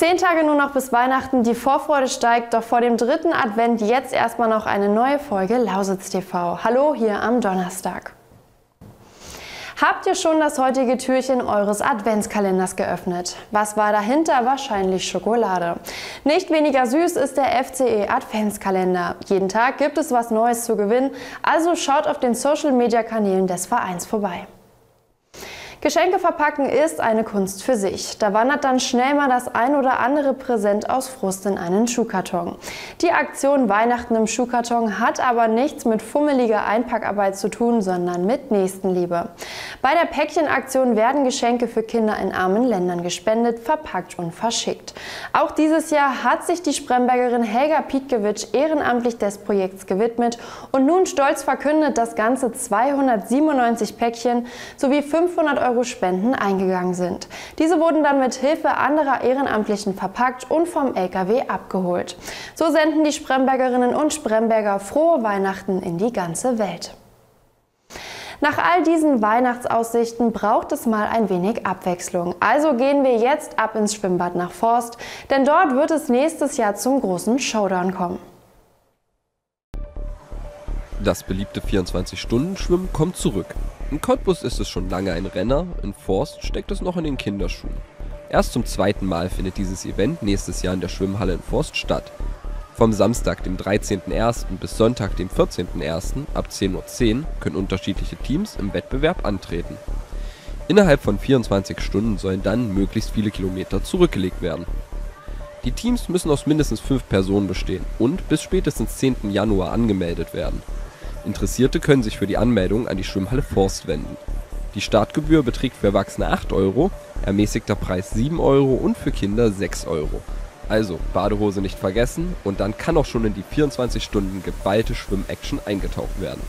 10 Tage nur noch bis Weihnachten, die Vorfreude steigt, doch vor dem dritten Advent jetzt erstmal noch eine neue Folge Lausitz TV. Hallo hier am Donnerstag. Habt ihr schon das heutige Türchen eures Adventskalenders geöffnet? Was war dahinter? Wahrscheinlich Schokolade. Nicht weniger süß ist der FCE Adventskalender. Jeden Tag gibt es was Neues zu gewinnen, also schaut auf den Social-Media-Kanälen des Vereins vorbei. Geschenke verpacken ist eine Kunst für sich. Da wandert dann schnell mal das ein oder andere Präsent aus Frust in einen Schuhkarton. Die Aktion Weihnachten im Schuhkarton hat aber nichts mit fummeliger Einpackarbeit zu tun, sondern mit Nächstenliebe. Bei der Päckchenaktion werden Geschenke für Kinder in armen Ländern gespendet, verpackt und verschickt. Auch dieses Jahr hat sich die Sprembergerin Helga Pietkewitsch ehrenamtlich des Projekts gewidmet und nun stolz verkündet, dass ganze 297 Päckchen sowie 500 € Spenden eingegangen sind. Diese wurden dann mit Hilfe anderer Ehrenamtlichen verpackt und vom LKW abgeholt. So senden die Sprembergerinnen und Spremberger frohe Weihnachten in die ganze Welt. Nach all diesen Weihnachtsaussichten braucht es mal ein wenig Abwechslung. Also gehen wir jetzt ab ins Schwimmbad nach Forst, denn dort wird es nächstes Jahr zum großen Showdown kommen. Das beliebte 24-Stunden-Schwimmen kommt zurück. In Cottbus ist es schon lange ein Renner, in Forst steckt es noch in den Kinderschuhen. Erst zum zweiten Mal findet dieses Event nächstes Jahr in der Schwimmhalle in Forst statt. Vom Samstag, dem 13.01. bis Sonntag, dem 14.01. ab 10:10 Uhr können unterschiedliche Teams im Wettbewerb antreten. Innerhalb von 24 Stunden sollen dann möglichst viele Kilometer zurückgelegt werden. Die Teams müssen aus mindestens 5 Personen bestehen und bis spätestens 10. Januar angemeldet werden. Interessierte können sich für die Anmeldung an die Schwimmhalle Forst wenden. Die Startgebühr beträgt für Erwachsene 8 €, ermäßigter Preis 7 € und für Kinder 6 €. Also Badehose nicht vergessen und dann kann auch schon in die 24 Stunden geballte Schwimmaction eingetaucht werden.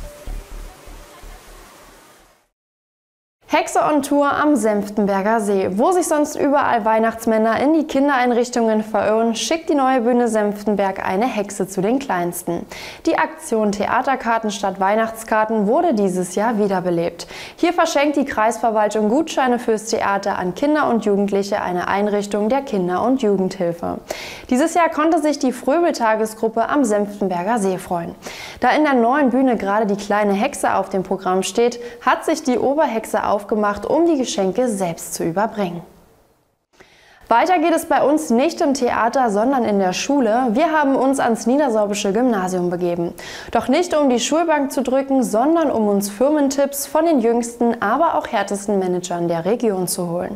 Hexe on Tour am Senftenberger See. Wo sich sonst überall Weihnachtsmänner in die Kindereinrichtungen verirren, schickt die neue Bühne Senftenberg eine Hexe zu den Kleinsten. Die Aktion Theaterkarten statt Weihnachtskarten wurde dieses Jahr wiederbelebt. Hier verschenkt die Kreisverwaltung Gutscheine fürs Theater an Kinder und Jugendliche einer Einrichtung der Kinder- und Jugendhilfe. Dieses Jahr konnte sich die Fröbel-Tagesgruppe am Senftenberger See freuen. Da in der neuen Bühne gerade die kleine Hexe auf dem Programm steht, hat sich die Oberhexe aufgemacht, um die Geschenke selbst zu überbringen. Weiter geht es bei uns nicht im Theater, sondern in der Schule. Wir haben uns ans Niedersorbische Gymnasium begeben. Doch nicht um die Schulbank zu drücken, sondern um uns Firmentipps von den jüngsten, aber auch härtesten Managern der Region zu holen.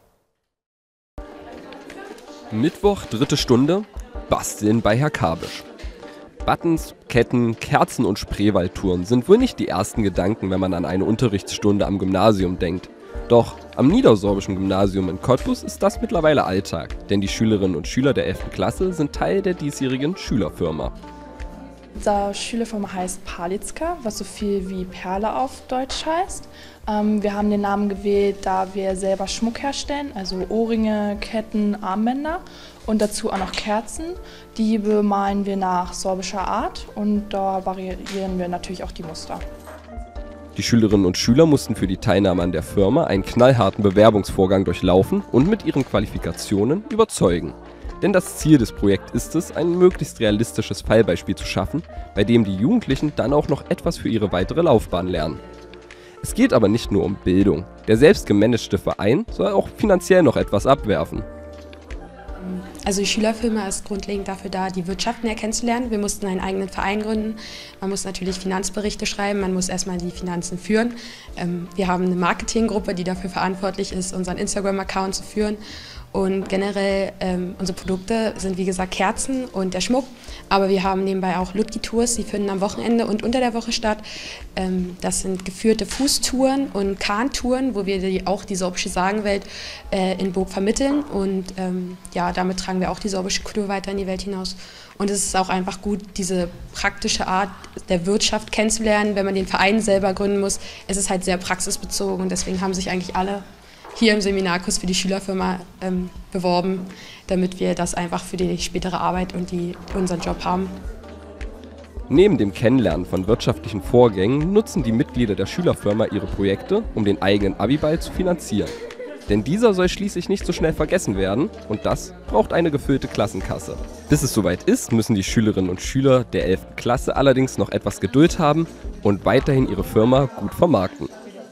Mittwoch, 3. Stunde, Basteln bei Herr Kabisch. Buttons, Ketten, Kerzen und Spreewaldtouren sind wohl nicht die ersten Gedanken, wenn man an eine Unterrichtsstunde am Gymnasium denkt. Doch am Niedersorbischen Gymnasium in Cottbus ist das mittlerweile Alltag, denn die Schülerinnen und Schüler der 11. Klasse sind Teil der diesjährigen Schülerfirma. Unsere Schülerfirma heißt Palitzka, was so viel wie Perle auf Deutsch heißt. Wir haben den Namen gewählt, da wir selber Schmuck herstellen, also Ohrringe, Ketten, Armbänder und dazu auch noch Kerzen. Die bemalen wir nach sorbischer Art und da variieren wir natürlich auch die Muster. Die Schülerinnen und Schüler mussten für die Teilnahme an der Firma einen knallharten Bewerbungsvorgang durchlaufen und mit ihren Qualifikationen überzeugen. Denn das Ziel des Projekts ist es, ein möglichst realistisches Fallbeispiel zu schaffen, bei dem die Jugendlichen dann auch noch etwas für ihre weitere Laufbahn lernen. Es geht aber nicht nur um Bildung. Der selbst gemanagte Verein soll auch finanziell noch etwas abwerfen. Also die Schülerfirma ist grundlegend dafür da, die Wirtschaft näher kennenzulernen. Wir mussten einen eigenen Verein gründen. Man muss natürlich Finanzberichte schreiben, man muss erstmal die Finanzen führen. Wir haben eine Marketinggruppe, die dafür verantwortlich ist, unseren Instagram-Account zu führen. Und generell unsere Produkte sind wie gesagt Kerzen und der Schmuck, aber wir haben nebenbei auch Ludgi-Tours, die finden am Wochenende und unter der Woche statt. Das sind geführte Fußtouren und Kahntouren, wo wir auch die sorbische Sagenwelt in Burg vermitteln und ja, damit tragen wir auch die sorbische Kultur weiter in die Welt hinaus. Und es ist auch einfach gut, diese praktische Art der Wirtschaft kennenzulernen, wenn man den Verein selber gründen muss. Es ist halt sehr praxisbezogen und deswegen haben sich eigentlich alle hier im Seminarkurs für die Schülerfirma beworben, damit wir das einfach für die spätere Arbeit und unseren Job haben. Neben dem Kennenlernen von wirtschaftlichen Vorgängen nutzen die Mitglieder der Schülerfirma ihre Projekte, um den eigenen Abiball zu finanzieren. Denn dieser soll schließlich nicht so schnell vergessen werden und das braucht eine gefüllte Klassenkasse. Bis es soweit ist, müssen die Schülerinnen und Schüler der 11. Klasse allerdings noch etwas Geduld haben und weiterhin ihre Firma gut vermarkten.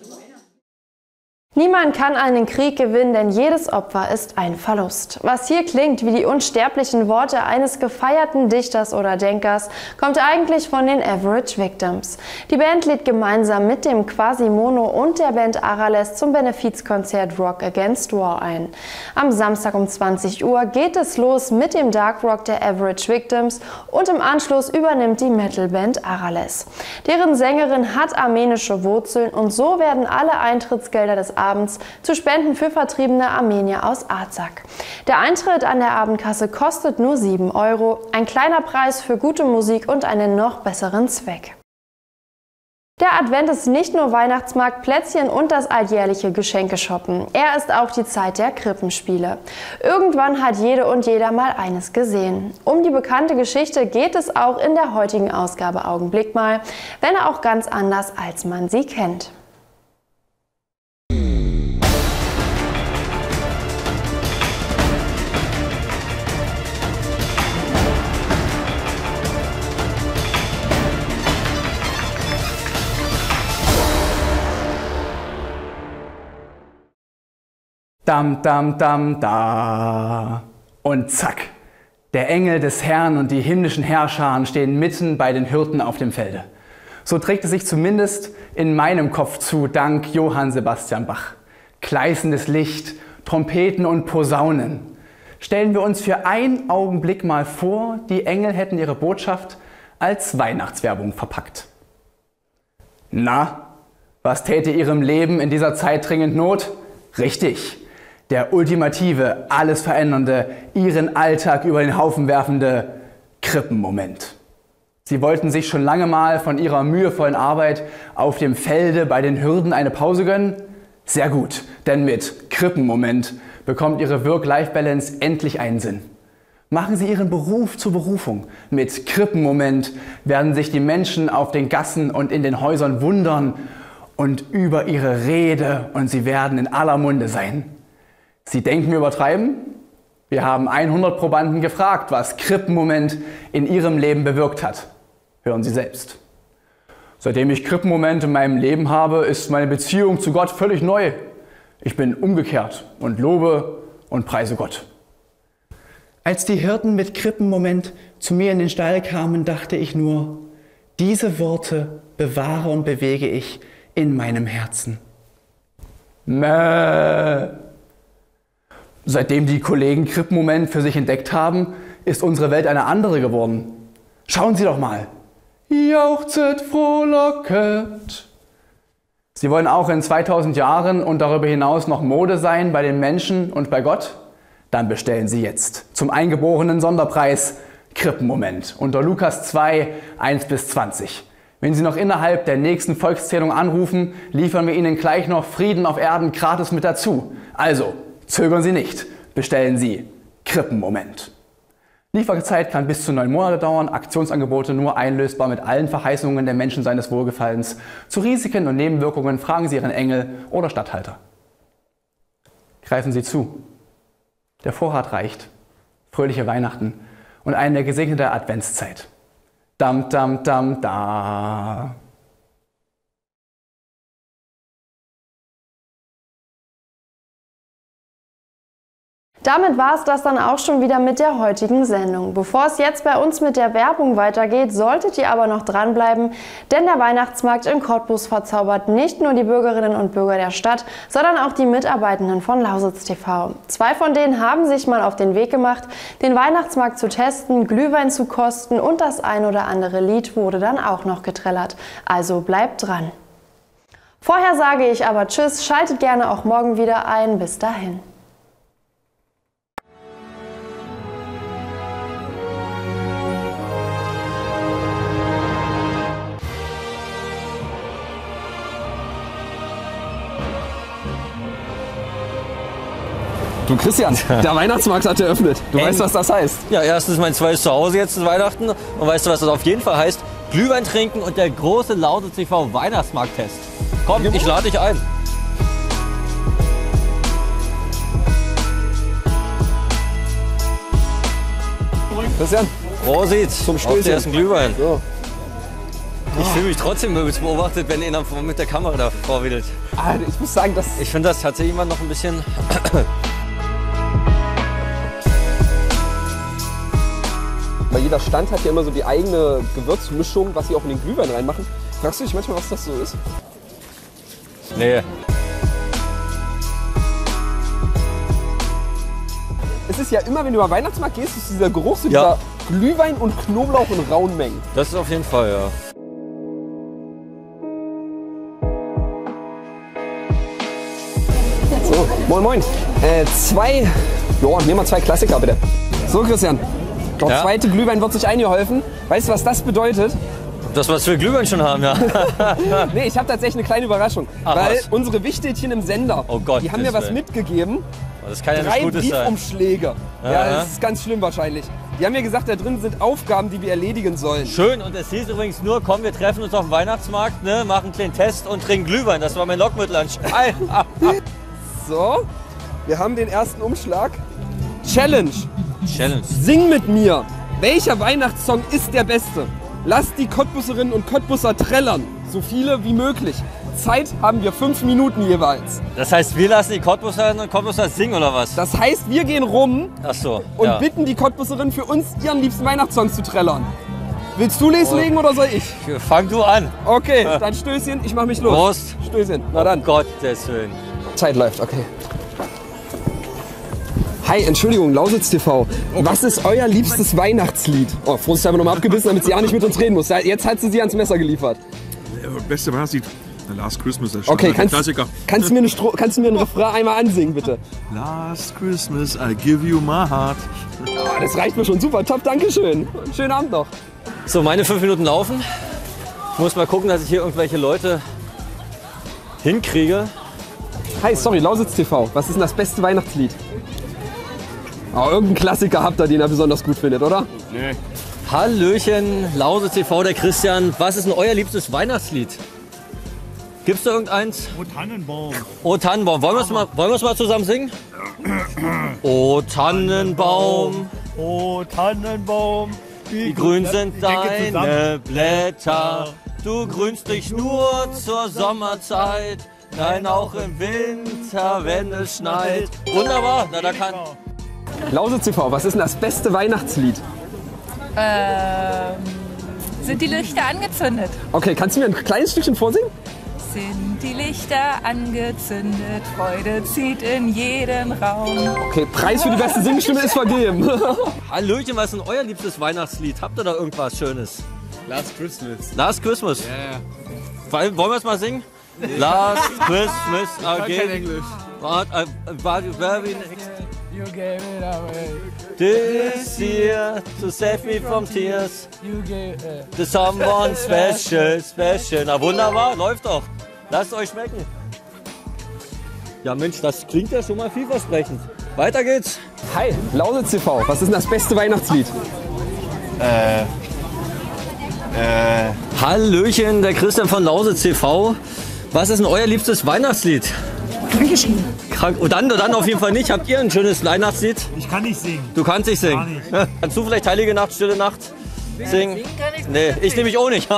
Niemand kann einen Krieg gewinnen, denn jedes Opfer ist ein Verlust. Was hier klingt wie die unsterblichen Worte eines gefeierten Dichters oder Denkers, kommt eigentlich von den Average Victims. Die Band lädt gemeinsam mit dem Quasimono und der Band Arales zum Benefizkonzert Rock Against War ein. Am Samstag um 20 Uhr geht es los mit dem Dark Rock der Average Victims und im Anschluss übernimmt die Metalband Arales. Deren Sängerin hat armenische Wurzeln und so werden alle Eintrittsgelder des Abends zu Spenden für vertriebene Armenier aus Arzak. Der Eintritt an der Abendkasse kostet nur 7 €, ein kleiner Preis für gute Musik und einen noch besseren Zweck. Der Advent ist nicht nur Weihnachtsmarkt, Plätzchen und das alljährliche Geschenkeshoppen. Er ist auch die Zeit der Krippenspiele. Irgendwann hat jede und jeder mal eines gesehen. Um die bekannte Geschichte geht es auch in der heutigen Ausgabe Augenblick mal, wenn auch ganz anders, als man sie kennt. Dam, dam, dam, da. Und zack, der Engel des Herrn und die himmlischen Herrscharen stehen mitten bei den Hirten auf dem Felde. So trägt es sich zumindest in meinem Kopf zu, dank Johann Sebastian Bach. Gleißendes Licht, Trompeten und Posaunen. Stellen wir uns für einen Augenblick mal vor, die Engel hätten ihre Botschaft als Weihnachtswerbung verpackt. Na, was täte ihrem Leben in dieser Zeit dringend Not? Richtig. Der ultimative, alles verändernde, ihren Alltag über den Haufen werfende Krippenmoment. Sie wollten sich schon lange mal von ihrer mühevollen Arbeit auf dem Felde bei den Hürden eine Pause gönnen? Sehr gut, denn mit Krippenmoment bekommt ihre Work-Life-Balance endlich einen Sinn. Machen Sie Ihren Beruf zur Berufung. Mit Krippenmoment werden sich die Menschen auf den Gassen und in den Häusern wundern und über ihre Rede und sie werden in aller Munde sein. Sie denken, wir übertreiben? Wir haben 100 Probanden gefragt, was Krippenmoment in ihrem Leben bewirkt hat. Hören Sie selbst. Seitdem ich Krippenmoment in meinem Leben habe, ist meine Beziehung zu Gott völlig neu. Ich bin umgekehrt und lobe und preise Gott. Als die Hirten mit Krippenmoment zu mir in den Stall kamen, dachte ich nur, diese Worte bewahre und bewege ich in meinem Herzen. Mäh. Seitdem die Kollegen Krippenmoment für sich entdeckt haben, ist unsere Welt eine andere geworden. Schauen Sie doch mal. Jauchzet, frohlocket. Sie wollen auch in 2000 Jahren und darüber hinaus noch Mode sein bei den Menschen und bei Gott? Dann bestellen Sie jetzt zum eingeborenen Sonderpreis Krippenmoment unter Lukas 2, 1-20. Wenn Sie noch innerhalb der nächsten Volkszählung anrufen, liefern wir Ihnen gleich noch Frieden auf Erden gratis mit dazu. Also, zögern Sie nicht, bestellen Sie Krippenmoment. Lieferzeit kann bis zu 9 Monate dauern, Aktionsangebote nur einlösbar mit allen Verheißungen der Menschen seines Wohlgefallens. Zu Risiken und Nebenwirkungen fragen Sie Ihren Engel oder Statthalter. Greifen Sie zu. Der Vorrat reicht. Fröhliche Weihnachten und eine gesegnete Adventszeit. Dam, dam, dam, da. Damit war es das dann auch schon wieder mit der heutigen Sendung. Bevor es jetzt bei uns mit der Werbung weitergeht, solltet ihr aber noch dranbleiben, denn der Weihnachtsmarkt in Cottbus verzaubert nicht nur die Bürgerinnen und Bürger der Stadt, sondern auch die Mitarbeitenden von Lausitz TV. 2 von denen haben sich mal auf den Weg gemacht, den Weihnachtsmarkt zu testen, Glühwein zu kosten und das ein oder andere Lied wurde dann auch noch getrellert. Also bleibt dran. Vorher sage ich aber Tschüss, schaltet gerne auch morgen wieder ein. Bis dahin. Du Christian, der Weihnachtsmarkt hat eröffnet. Du weißt, was das heißt. Ja, erstens mein zweites Zuhause jetzt zu Weihnachten. Und weißt du, was das auf jeden Fall heißt? Glühwein trinken und der große Lausitz TV Weihnachtsmarkttest. Komm, ich lade dich ein. Christian. Prosit zum Stößchen. Auf den ersten Glühwein. So. Ich fühle mich trotzdem beobachtet, wenn einer mit der Kamera da vorwedelt. Ich muss sagen, dass... Ich finde das tatsächlich immer noch ein bisschen... Weil jeder Stand hat ja immer so die eigene Gewürzmischung, was sie auch in den Glühwein reinmachen. Fragst du dich manchmal, was das so ist? Nee. Es ist ja immer, wenn du über Weihnachtsmarkt gehst, ist dieser Geruch so dieser Glühwein und Knoblauch in rauen Mengen. Das ist auf jeden Fall, ja. So, moin moin. Nehmen wir 2 Klassiker bitte. So Christian, der zweite Glühwein wird sich eingeholfen. Weißt du, was das bedeutet? Das, was wir Glühwein schon haben, ja. Nee, ich habe tatsächlich eine kleine Überraschung. Weil was? unsere Wichtelchen im Sender, die haben mir was mitgegeben. Das kann ja 3 nicht Gutes sein. Briefumschläge. Ja, das ist ganz schlimm wahrscheinlich. Die haben mir gesagt, da drin sind Aufgaben, die wir erledigen sollen. Schön, und es hieß übrigens nur, komm, wir treffen uns auf dem Weihnachtsmarkt, ne, machen einen kleinen Test und trinken Glühwein. Das war mein Lockmittelanstalt. So, wir haben den ersten Umschlag. Challenge. Challenge. Sing mit mir. Welcher Weihnachtssong ist der beste? Lasst die Cottbusserinnen und Cottbusser trällern. So viele wie möglich. Zeit haben wir 5 Minuten jeweils. Das heißt, wir lassen die Cottbusserinnen und Cottbusser singen, oder was? Das heißt, wir gehen rum und bitten die Cottbusserinnen für uns ihren liebsten Weihnachtssong zu trällern. Willst du loslegen oder soll ich? Fang du an. Okay, dann Stößchen, ich mach mich los. Prost. Stößchen, na dann. Gottes Willen. Zeit läuft, okay. Hi, Entschuldigung, Lausitz TV. Was ist euer liebstes Weihnachtslied? Oh, Frost ist einfach nochmal abgebissen, damit sie ja nicht mit uns reden muss. Jetzt hat sie ans Messer geliefert. Beste Weihnachtslied. The Last Christmas. Okay, kannst du mir einen Refrain einmal ansingen, bitte? Last Christmas, I give you my heart. Oh, das reicht mir schon super. Top, dankeschön. Schönen Abend noch. So, meine 5 Minuten laufen. Ich muss mal gucken, dass ich hier irgendwelche Leute hinkriege. Hi, sorry, Lausitz TV. Was ist denn das beste Weihnachtslied? Oh, irgendeinen Klassiker habt ihr, den ihr besonders gut findet, oder? Nee. Hallöchen, Lausitz TV, der Christian. Was ist denn euer liebstes Weihnachtslied? Gibt's da irgendeins? O Tannenbaum. O Tannenbaum. Wollen wir es mal zusammen singen? O Tannenbaum. O Tannenbaum. Wie grün sind deine Blätter. Du grünst nicht nur zur Sommerzeit. Nein, auch im Winter, wenn es schneit. Wunderbar. Na, da kann... Lausitz TV, was ist denn das beste Weihnachtslied? Sind die Lichter angezündet? Okay, kannst du mir ein kleines Stückchen vorsingen? Sind die Lichter angezündet, Freude zieht in jeden Raum. Okay, Preis für die beste Singstimme ist vergeben. Hallöchen, was ist denn euer liebstes Weihnachtslied? Habt ihr da irgendwas Schönes? Last Christmas. Last Christmas? Ja, ja. Wollen wir es mal singen? Last Christmas, I gave... Kein Englisch. Very next. You gave it away. This year to save me from tears. You gave To someone special, special. Na wunderbar, läuft doch. Lasst euch schmecken. Ja Mensch, das klingt ja schon mal vielversprechend. Weiter geht's. Hi, Lausitz TV, was ist denn das beste Weihnachtslied? Hallöchen, der Christian von Lausitz TV. Was ist denn euer liebstes Weihnachtslied? Krankgeschrieben. Und dann auf jeden Fall nicht. Habt ihr ein schönes Weihnachtslied? Ich kann nicht singen. Du kannst nicht singen. Gar nicht. Kannst du vielleicht Heilige Nacht, Stille Nacht singen? Nee, ich nämlich auch nicht. Oh,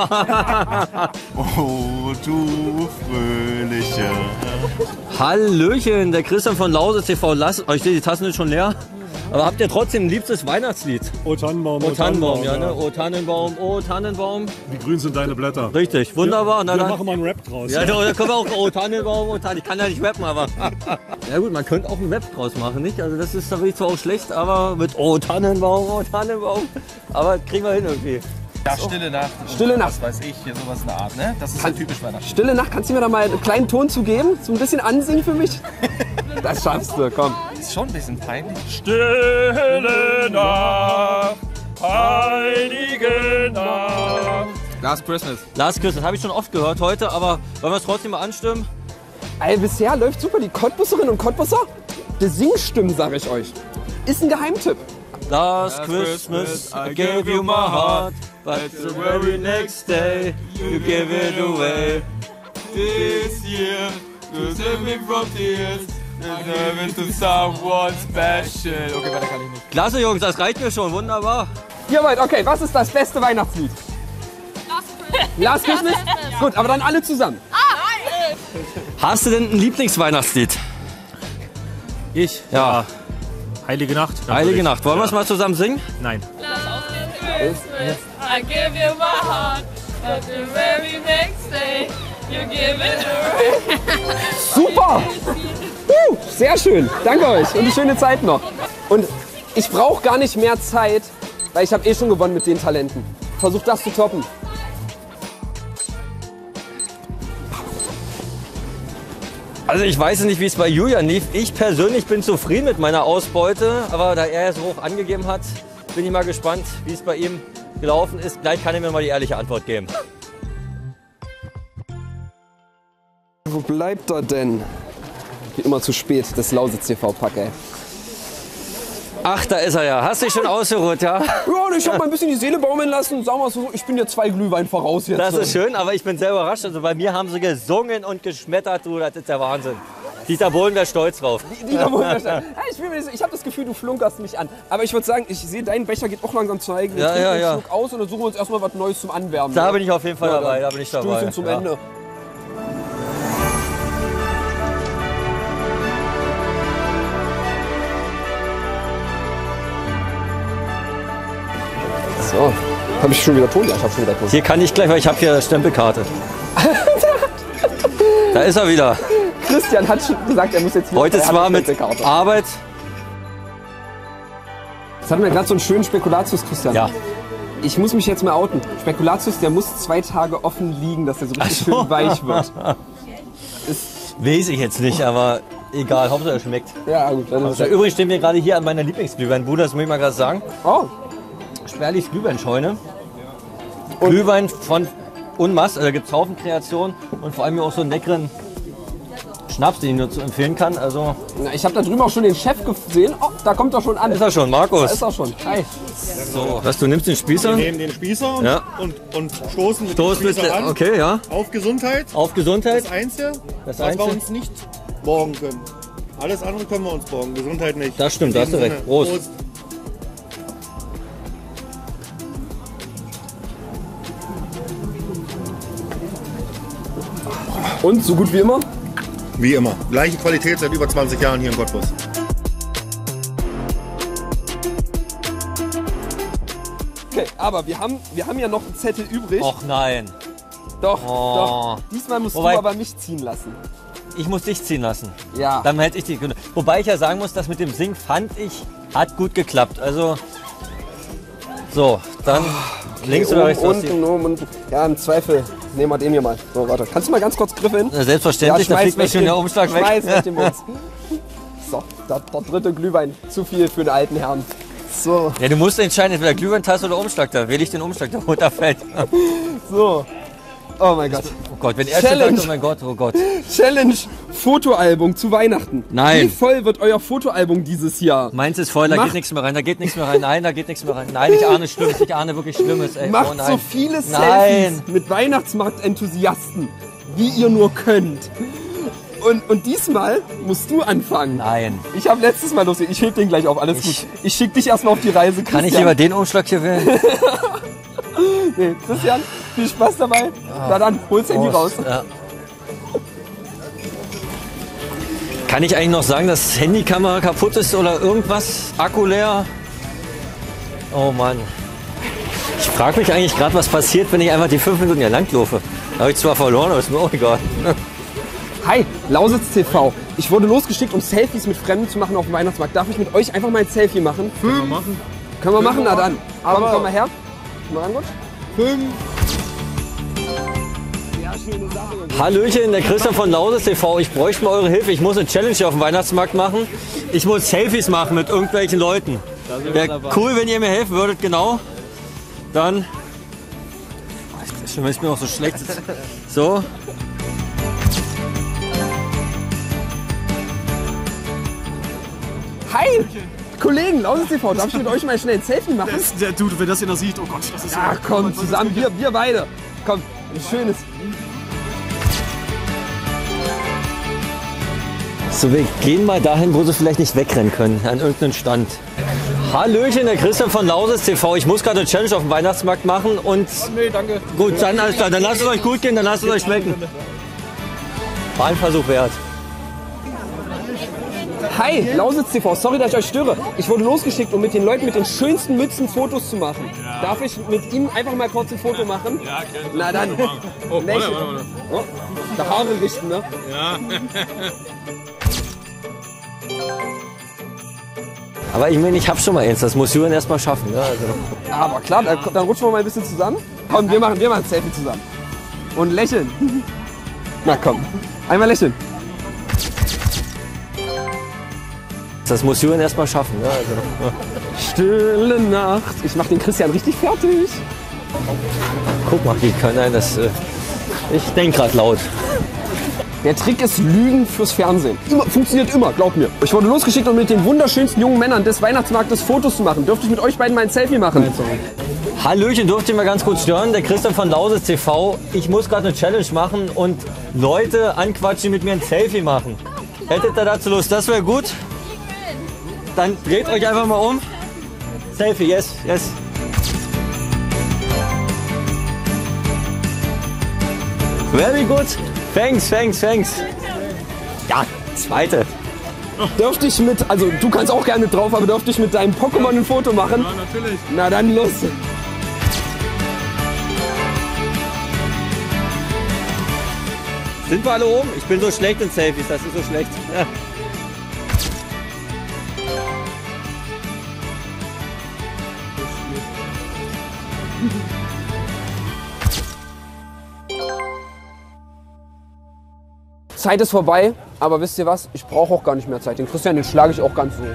du fröhliche. Hallöchen, der Christian von Lausitz TV. Ich sehe, die Tassen sind schon leer. Aber habt ihr trotzdem ein liebstes Weihnachtslied? O Tannenbaum, O Tannenbaum, ja, ne? O Tannenbaum, O Tannenbaum. Wie grün sind deine Blätter? Richtig, wunderbar. Na, Wir dann, machen mal einen Rap draus. ja, da können wir auch O Tannenbaum, O Tannenbaum. Ich kann ja nicht rappen, aber... Ja gut, man könnte auch einen Rap draus machen, nicht? Also das ist zwar auch schlecht, aber mit O Tannenbaum, O Tannenbaum. Aber kriegen wir hin irgendwie. Ja, Stille Nacht. Stille Nacht. Was weiß ich, hier sowas in der Art, ne? Das ist ja typisch Weihnachten. Stille Nacht, kannst du mir da mal einen kleinen Ton zu geben? So ein bisschen ansingen für mich? Das schaffst du, komm. Ist schon ein bisschen peinlich. Stille Nacht, heilige Nacht. Last Christmas. Last Christmas, habe ich schon oft gehört heute, aber wollen wir es trotzdem mal anstimmen? Ey, bisher läuft super. Die Cottbusserinnen und Cottbusser, die Singstimmen, sag ich euch. Ist ein Geheimtipp. Last Christmas I gave you my heart, but the very next day you gave it away. This year, to save me from tears, and to someone special. Okay, weiter kann ich nicht. Klasse Jungs, das reicht mir schon, wunderbar. Ihr wollt, okay, was ist das beste Weihnachtslied? Last Christmas? Gut, aber dann alle zusammen. Hast du denn ein Lieblingsweihnachtslied? Ich? Ja. Heilige Nacht. Heilige Nacht. Wollen wir es mal zusammen singen? Nein. I give you my heart, but the very next day you give it away. Super! Sehr schön. Danke euch und eine schöne Zeit noch. Und ich brauche gar nicht mehr Zeit, weil ich habe eh schon gewonnen mit den Talenten. Versuch das zu toppen. Also ich weiß nicht, wie es bei Julian lief. Ich persönlich bin zufrieden mit meiner Ausbeute, aber da er es so hoch angegeben hat, bin ich mal gespannt, wie es bei ihm gelaufen ist. Gleich kann er mir mal die ehrliche Antwort geben. Wo bleibt er denn? Wie immer zu spät, das Lausitz TV-Pack, ey. Ach, da ist er ja. Hast du dich schon ausgeruht, ja? Ja, ich habe mal ein bisschen die Seele baumeln lassen. Sagen wir so, ich bin dir 2 Glühwein voraus jetzt. Das ist schön, aber ich bin sehr überrascht. Also bei mir haben sie gesungen und geschmettert, du, das ist der Wahnsinn. Dieter Bohlen wäre stolz drauf. Dieter Bohlen wäre stolz. Ich habe das Gefühl, du flunkerst mich an. Aber ich würde sagen, ich sehe, dein Becher geht auch langsam zu eigen. Wir trinken einen Schluck aus und dann suchen wir uns erstmal was Neues zum Anwärmen. Da bin ich auf jeden Fall dabei. Da bin ich dabei. Stößchen zum Ende. So, habe ich schon wieder Ton? Ja, ich habe schon wieder Ton. Hier kann ich gleich, weil ich habe hier Stempelkarte. Da ist er wieder. Christian hat schon gesagt, er muss jetzt hier... Heute zwar mit Arbeit. Jetzt hatten wir gerade so einen schönen Spekulatius, Christian. Ja. Ich muss mich jetzt mal outen. Spekulatius, der muss 2 Tage offen liegen, dass der so richtig schön weich wird. Weiß ich jetzt nicht, aber egal, Hauptsache er schmeckt. Ja, gut. Dann ist Übrigens stehen wir gerade hier an meiner Lieblingsglühweinbude, das muss ich mal gerade sagen. Oh. Sperlichs Glühweinscheune. Glühwein von Unmass, also da gibt es Haufen Kreationen und vor allem hier auch so einen leckeren Schnaps, den ich nur zu empfehlen kann. Also na, ich habe da drüben auch schon den Chef gesehen. Oh, da kommt er schon an. Ist er schon, Markus? Da ist er schon. Hi. So, was, du nimmst den Spießer? Wir nehmen den Spießer und stoßen mit dem Spießer an. Okay, ja. Auf Gesundheit. Auf Gesundheit. Das Einzige, was wir uns nicht borgen können. Alles andere können wir uns borgen, Gesundheit nicht. Das stimmt, da hast du recht. Prost. Prost. Und so gut wie immer? Wie immer. Gleiche Qualität seit über 20 Jahren hier in Cottbus. Okay, aber wir haben ja noch einen Zettel übrig. Och nein. Doch, doch. Diesmal musst du aber mich ziehen lassen. Ich muss dich ziehen lassen. Ja. Dann hätte ich die. Wobei ich ja sagen muss, das mit dem Singen fand ich, hat gut geklappt. Also, so, dann links oder rechts? Und, ja, im Zweifel nehmen wir den hier mal. So, warte. Kannst du mal ganz kurz Griffe hin? Ja, selbstverständlich, ja, da fliegt mir schon der Umschlag weg. Schmeiß weg den Mund. So, der 3. Glühwein. Zu viel für den alten Herrn. So. Ja, du musst entscheiden, entweder Glühweintasse oder Umschlag. Da wähle ich den Umschlag, der runterfällt. So. Oh mein Gott. Oh Gott, wenn er schon sagt, oh mein Gott, oh Gott. Challenge Fotoalbum zu Weihnachten. Nein. Wie voll wird euer Fotoalbum dieses Jahr? Meins ist voll, da geht nichts mehr rein, da geht nichts mehr rein. Nein, da geht nichts mehr rein. Nein, ich ahne Schlimmes, ich ahne wirklich Schlimmes. Ey. Macht oh, so viele Selfies mit Weihnachtsmarktenthusiasten, wie ihr nur könnt. Und diesmal musst du anfangen. Nein. Ich habe letztes Mal losgelegt. Ich heb den gleich auf, alles gut. Ich schick dich erstmal auf die Reise, Christian. Kann ich lieber den Umschlag hier wählen? Nee, Christian, viel Spaß dabei. Na dann, hol's Handy raus. Ja. Kann ich eigentlich noch sagen, dass Handykamera kaputt ist oder irgendwas? Akku leer? Oh Mann. Ich frage mich eigentlich gerade, was passiert, wenn ich einfach die 5 Minuten hier langlaufe. Da habe ich zwar verloren, aber ist mir auch egal. Hi, Lausitz TV. Ich wurde losgeschickt, um Selfies mit Fremden zu machen auf dem Weihnachtsmarkt. Darf ich mit euch einfach mal ein Selfie machen? Können wir machen. Können wir machen? Na dann. Komm mal her. Mal ran, gut. 5. Hallöchen, der Christian von Lausitz TV. Ich bräuchte mal eure Hilfe. Ich muss eine Challenge hier auf dem Weihnachtsmarkt machen. Ich muss Selfies machen mit irgendwelchen Leuten. Wäre cool, wenn ihr mir helfen würdet, genau. Dann. Schon wenn es mir auch so schlecht ist. So. Hi! Kollegen, Lausitz TV, darf ich mit euch mal schnell ein Selfie machen? Du, wenn das jeder sieht, oh Gott, das ist ja. Komm, zusammen, wir beide. Komm, ein schönes. So, wir gehen mal dahin, wo sie vielleicht nicht wegrennen können, an irgendeinen Stand. Hallöchen, der Christian von Lausitz TV. Ich muss gerade eine Challenge auf dem Weihnachtsmarkt machen und... Nee, danke. Gut, dann alles klar. Dann lasst es euch gut gehen, dann lasst es euch schmecken. War ein Versuch wert. Hi, Lausitz TV, sorry, dass ich euch störe. Ich wurde losgeschickt, um mit den Leuten mit den schönsten Mützen Fotos zu machen. Ja. Darf ich mit ihnen einfach mal kurz ein Foto machen? Ja, gerne. Na dann. Oh, warte. Oh, die Haare richten, ne? Ja. Aber ich meine, ich hab schon mal eins, das muss Julian erst mal schaffen. Ne? Also. Aber klar, dann rutschen wir mal ein bisschen zusammen. Komm, wir machen ein Selfie zusammen. Und lächeln. Na komm, einmal lächeln. Das muss Julian erst mal schaffen. Ne? Also. Stille Nacht. Ich mach den Christian richtig fertig. Guck mal, die können das. Ich denk grad laut. Der Trick ist Lügen fürs Fernsehen. Funktioniert immer, glaub mir. Ich wurde losgeschickt, um mit den wunderschönsten jungen Männern des Weihnachtsmarktes Fotos zu machen. Dürfte ich mit euch beiden mal ein Selfie machen? Hallöchen, durfte ich mal ganz kurz stören? Der Christian von Lausitz TV. Ich muss gerade eine Challenge machen und Leute anquatschen, die mit mir ein Selfie machen. Hättet ihr dazu Lust? Das wäre gut. Dann dreht euch einfach mal um. Selfie, yes, yes. Very good. Thanks. Ja, zweite. Dürfte ich mit, also du kannst auch gerne drauf, aber dürfte ich mit deinem Pokémon ein Foto machen? Ja, natürlich. Na dann los. Sind wir alle oben? Ich bin so schlecht in Selfies, das ist so schlecht. Ja. Zeit ist vorbei, aber wisst ihr was? Ich brauche auch gar nicht mehr Zeit. Den Christian, den schlage ich auch ganz so.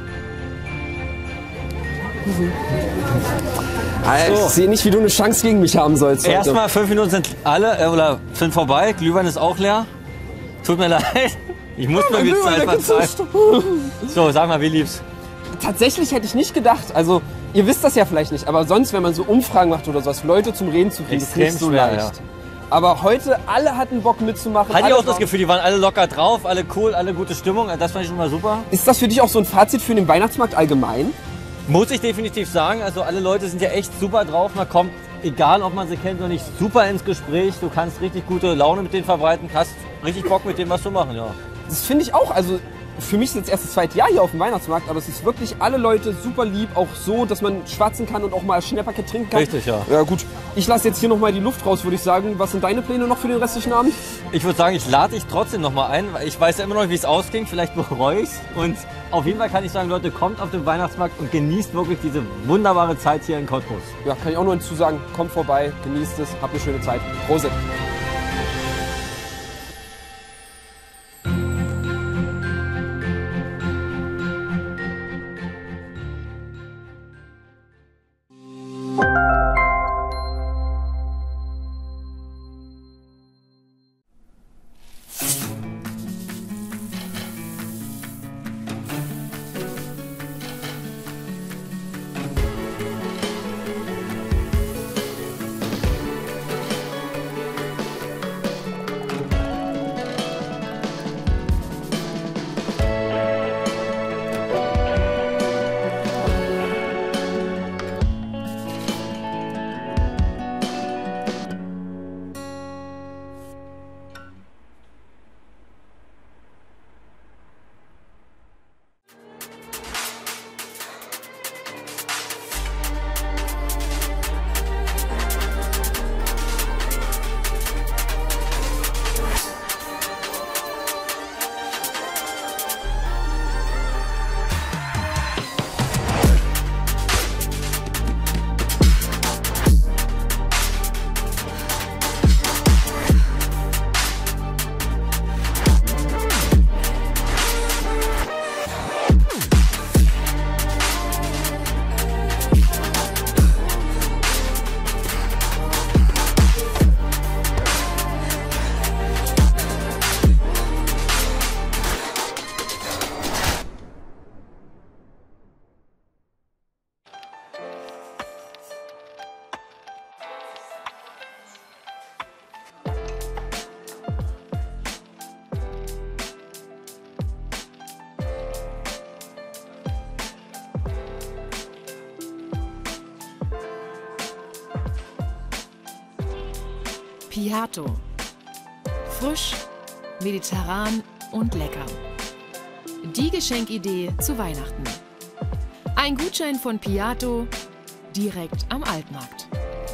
Ich sehe nicht, wie du eine Chance gegen mich haben sollst. Erstmal 5 Minuten sind sind vorbei. Glühwein ist auch leer. Tut mir leid. Ich muss mir jetzt einfach Zeit. So, sag mal, wie lieb's? Tatsächlich hätte ich nicht gedacht. Also, ihr wisst das ja vielleicht nicht, aber sonst, wenn man so Umfragen macht oder sowas, Leute zum Reden zu kriegen, ist nicht so leicht. Ja. Aber heute, alle hatten Bock mitzumachen. Hatte ich auch das Gefühl, die waren alle locker drauf, alle cool, alle gute Stimmung. Das fand ich schon mal super. Ist das für dich auch so ein Fazit für den Weihnachtsmarkt allgemein? Muss ich definitiv sagen. Also alle Leute sind ja echt super drauf. Man kommt, egal ob man sie kennt oder nicht, super ins Gespräch. Du kannst richtig gute Laune mit denen verbreiten, hast richtig Bock mit dem was zu machen, ja. Das finde ich auch. Also für mich ist jetzt erst das zweite Jahr hier auf dem Weihnachtsmarkt, aber es ist wirklich alle Leute super lieb, auch so, dass man schwatzen kann und auch mal Schnäpperke trinken kann. Richtig, ja. Ja gut, ich lasse jetzt hier nochmal die Luft raus, würde ich sagen. Was sind deine Pläne noch für den restlichen Abend? Ich würde sagen, ich lade dich trotzdem nochmal ein, weil ich weiß ja immer noch, wie es ausging. Vielleicht bereue ich es. Und auf jeden Fall kann ich sagen, Leute, kommt auf den Weihnachtsmarkt und genießt wirklich diese wunderbare Zeit hier in Cottbus. Ja, kann ich auch nur hinzusagen, kommt vorbei, genießt es, habt eine schöne Zeit. Prosit! Piatto. Frisch, mediterran und lecker. Die Geschenkidee zu Weihnachten. Ein Gutschein von Piatto direkt am Altmarkt.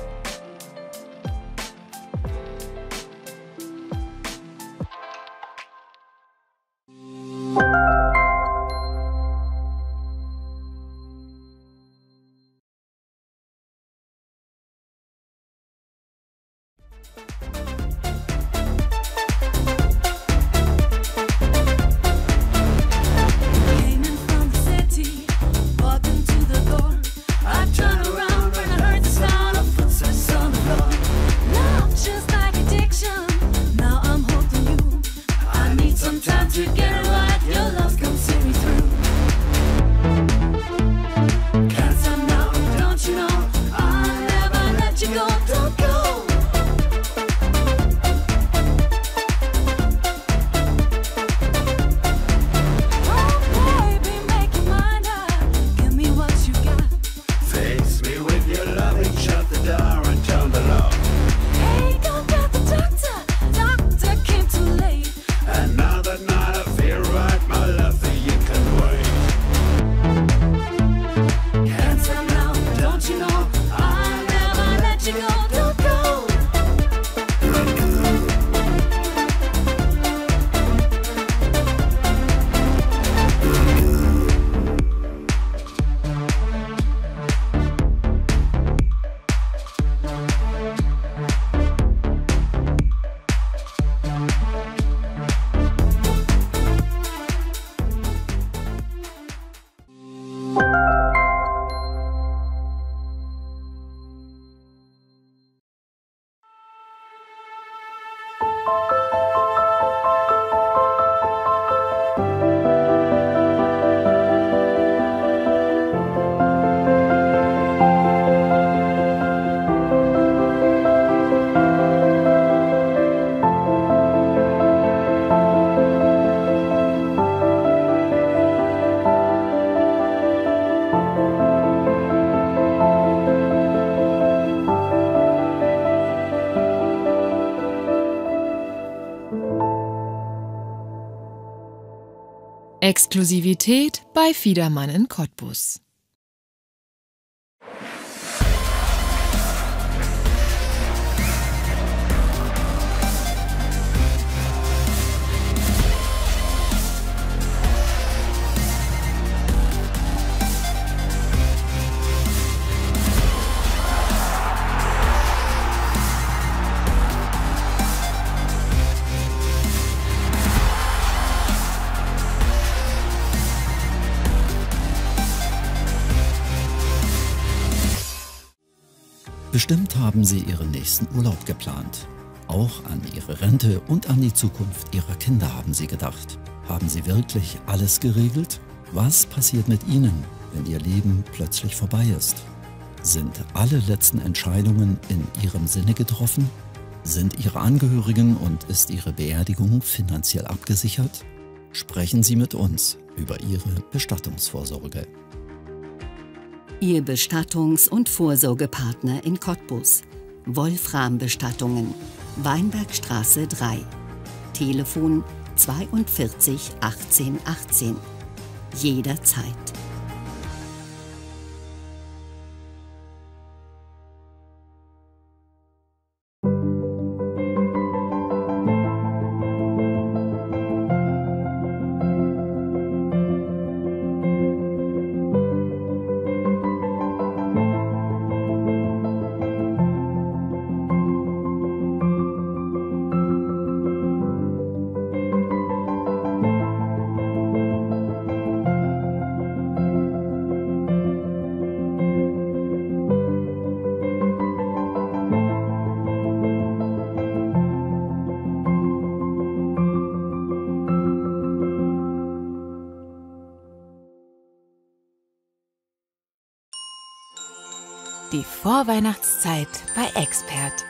Exklusivität bei Fiedermann in Cottbus. Bestimmt haben Sie Ihren nächsten Urlaub geplant. Auch an Ihre Rente und an die Zukunft Ihrer Kinder haben Sie gedacht. Haben Sie wirklich alles geregelt? Was passiert mit Ihnen, wenn Ihr Leben plötzlich vorbei ist? Sind alle letzten Entscheidungen in Ihrem Sinne getroffen? Sind Ihre Angehörigen und ist Ihre Beerdigung finanziell abgesichert? Sprechen Sie mit uns über Ihre Bestattungsvorsorge. Ihr Bestattungs- und Vorsorgepartner in Cottbus. Wolfram Bestattungen, Weinbergstraße 3. Telefon 42 18 18. Jederzeit. Die Vorweihnachtszeit bei Expert.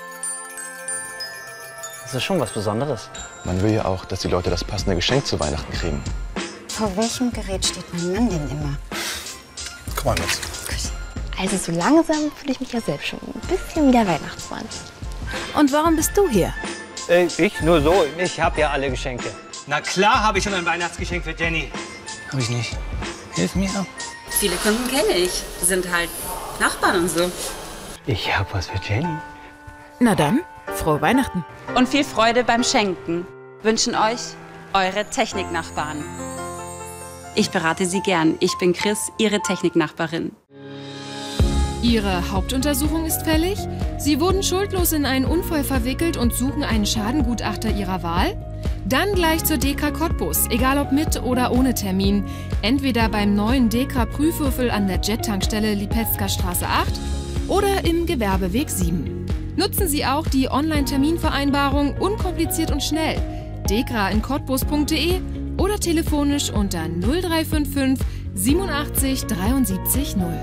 Das ist schon was Besonderes. Man will ja auch, dass die Leute das passende Geschenk zu Weihnachten kriegen. Vor welchem Gerät steht mein Mann denn immer? Komm mal mit. Also so langsam fühle ich mich ja selbst schon ein bisschen wie der Weihnachtsmann. Und warum bist du hier? Ich? Nur so. Ich habe ja alle Geschenke. Na klar habe ich schon ein Weihnachtsgeschenk für Jenny. Hab ich nicht. Hilf mir. Viele Kunden kenne ich. Die sind halt Nachbarn und so. Ich hab was für Jenny. Na dann, frohe Weihnachten. Und viel Freude beim Schenken. Wünschen euch eure Techniknachbarn. Ich berate Sie gern. Ich bin Chris, Ihre Techniknachbarin. Ihre Hauptuntersuchung ist fällig? Sie wurden schuldlos in einen Unfall verwickelt und suchen einen Schadengutachter Ihrer Wahl? Dann gleich zur DEKRA Cottbus, egal ob mit oder ohne Termin. Entweder beim neuen DEKRA Prüfwürfel an der Jet-Tankstelle Lipecka Straße 8 oder im Gewerbeweg 7. Nutzen Sie auch die Online-Terminvereinbarung unkompliziert und schnell. dekra-in-cottbus.de oder telefonisch unter 0355 87 73 0.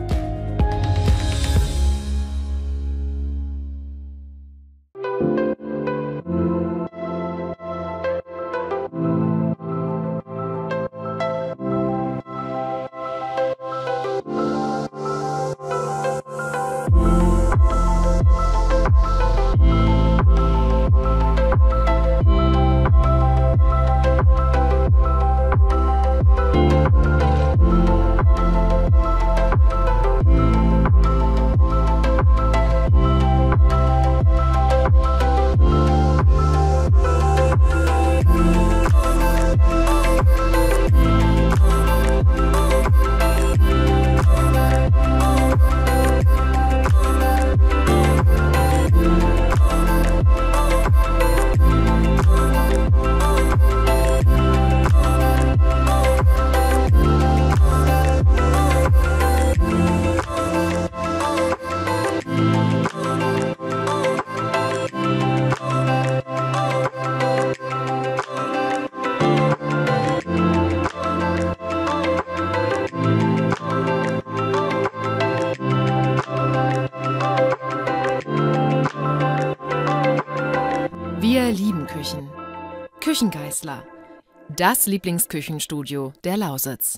Wir lieben Küchen. Küchengeißler. Das Lieblingsküchenstudio der Lausitz.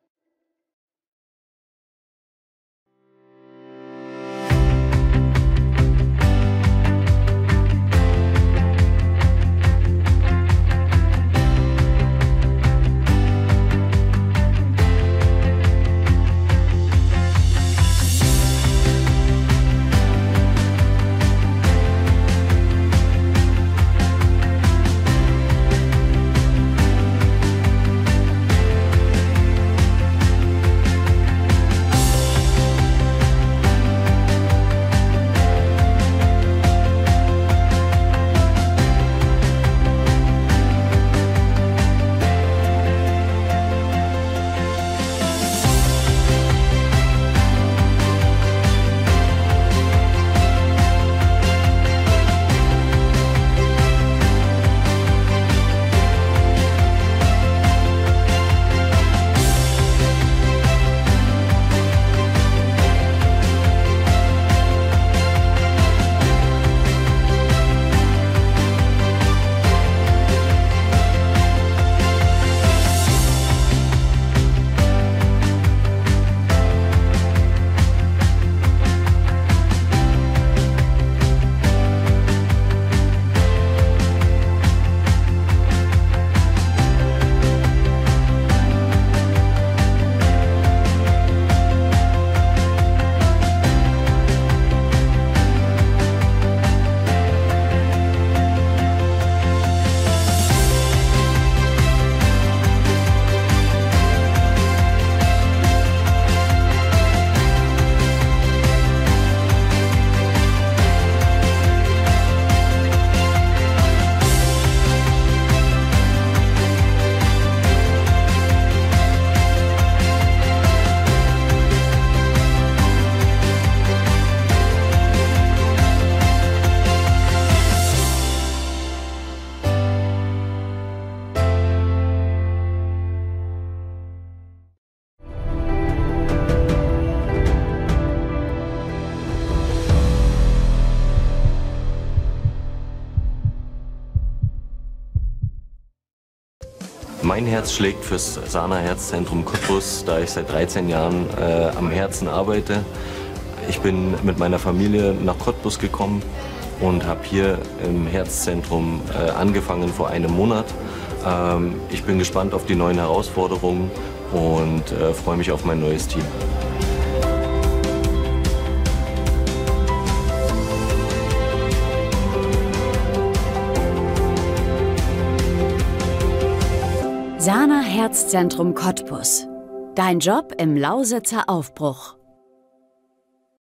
Mein Herz schlägt fürs Sana Herzzentrum Cottbus, da ich seit 13 Jahren am Herzen arbeite. Ich bin mit meiner Familie nach Cottbus gekommen und habe hier im Herzzentrum angefangen vor einem Monat. Ich bin gespannt auf die neuen Herausforderungen und freue mich auf mein neues Team. Sana Herzzentrum Cottbus. Dein Job im Lausitzer Aufbruch.